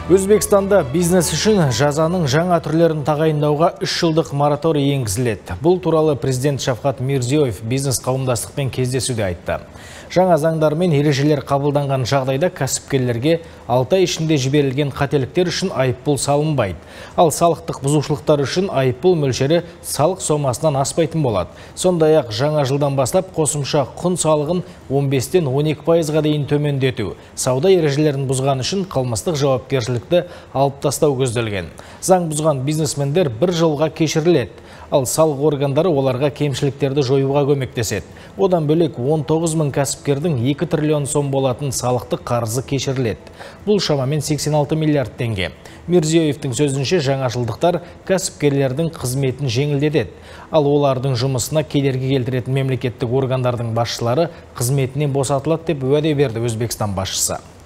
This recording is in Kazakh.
Өзбекстанда бизнес үшін жазаның жаңа түрлерін тағайындауға 3 жылдық мораторий енгізіледі. Бұл туралы президент Шавкат Мирзиёев бизнес қауымдастықпен кездесуде айтты. Жаңа заңдар мен ережелер қабылданған жағдайда кәсіпкерлерге 6 ай ішінде жіберілген қателіктер үшін айыппұл салынбайды. Ал салықтық бұзушылықтар үшін айыппұл мөлшері салық сомасынан аспайтын болады. Сондай-ақ жаңа жылдан бастап қосымша құн салығын 15-тен 12%-ға дейін төмендету, сауда ережелерін бұзған үшін қылмыстық жауапкершілікті алып тастау көзделген. Заң бұзған бизнесмендер 1 жылға кешіріледі. Ал салық органдары оларға кемшіліктерді жоюға көмектеседі. Одан бөлек 19 мың кәсіпкердің 2 триллион сом болатын салықтық қарызы кешіріледі. Бұл шамамен 86 миллиард теңге. Мирзиёевтің сөзінше жаңа жылдықтар кәсіпкерлердің қызметін жеңілдетеді. Ал олардың жұмысына кедергі келтіретін мемлекеттік органдардың басшылары қызметінен босатылады деп уәде берді Өзбекстан басшысы.